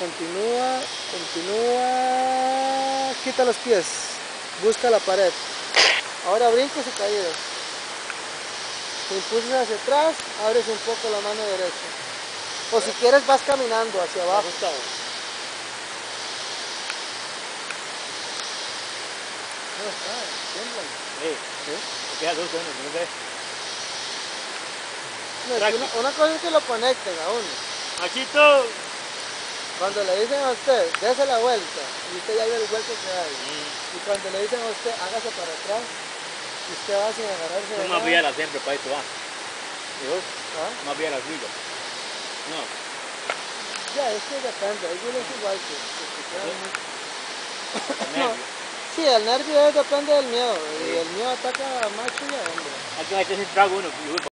continúa, quita los pies, busca la pared. Ahora brincos y caídos. Te impulsas hacia atrás, abres un poco la mano derecha. O si quieres vas caminando hacia abajo. No, tiembla. Una cosa es que lo conecten a uno. Machito. Cuando le dicen a usted, dése la vuelta, y usted ya ve el hueco que hay. Y cuando le dicen a usted, hágase para atrás, y usted va sin agarrarse de No nada. más viera siempre para esto, ¿ah? ¿Ah? Más viera suyo. No. Ya, es que depende, hay es igual que quedan mucho. No, sí, el nervio depende del miedo, y el miedo ataca a macho y a hembra. Hay que meterse un trago uno.